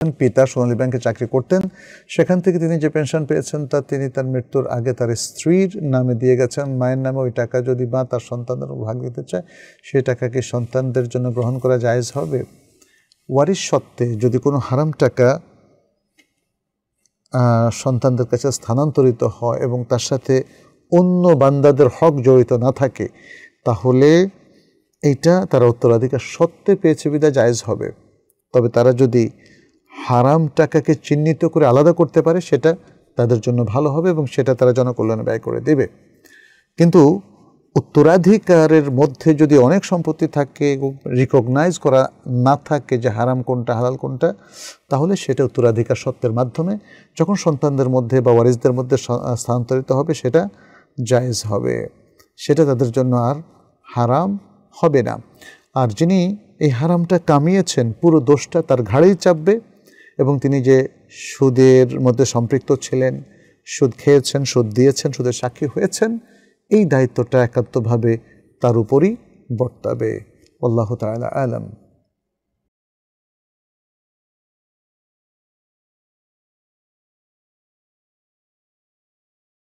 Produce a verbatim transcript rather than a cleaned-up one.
করেছেন। পিতা সোনালী ব্যাংকে চাকরি করতেন, সেখান থেকে তিনি যে পেনশন পেয়েছেন তা তিনি তার মৃত্যুর আগে তার স্ত্রীর নামে দিয়ে গেছেন। মায়ের নামে ওই টাকা যদি মা তার সন্তানদের ভাগ দিতে চায়, সেই টাকা কি সন্তানদের জন্য গ্রহণ করা জায়েজ হবে? ওয়ারিশ সত্ত্বে যদি কোনো হারাম টাকা সন্তানদের কাছে স্থানান্তরিত হয় এবং তার সাথে অন্য বান্দাদের হক জড়িত না থাকে, তাহলে এইটা তারা উত্তরাধিকার সত্ত্বে পেয়েছে বিধায় জায়েজ হবে। তবে তারা যদি হারাম টাকাকে চিহ্নিত করে আলাদা করতে পারে, সেটা তাদের জন্য ভালো হবে এবং সেটা তারা জনকল্যাণে ব্যয় করে দেবে। কিন্তু উত্তরাধিকারের মধ্যে যদি অনেক সম্পত্তি থাকে, রিকগনাইজ করা না থাকে যে হারাম কোনটা হালাল কোনটা, তাহলে সেটা উত্তরাধিকার সত্ত্বের মাধ্যমে যখন সন্তানদের মধ্যে বা ওয়ারিসদের মধ্যে স্থানান্তরিত হবে, সেটা জায়েজ হবে, সেটা তাদের জন্য আর হারাম হবে না। আর যিনি এই হারামটা কামিয়েছেন, পুরো দোষটা তার ঘাড়েই চাপবে এবং তিনি যে সুদের মধ্যে সম্পৃক্ত ছিলেন, সুদ খেয়েছেন, সুদ দিয়েছেন, সুদের সাক্ষী হয়েছেন, এই দায়িত্বটা একান্তভাবে তার উপরই বর্তাবে। আল্লাহু তাআলা আলাম।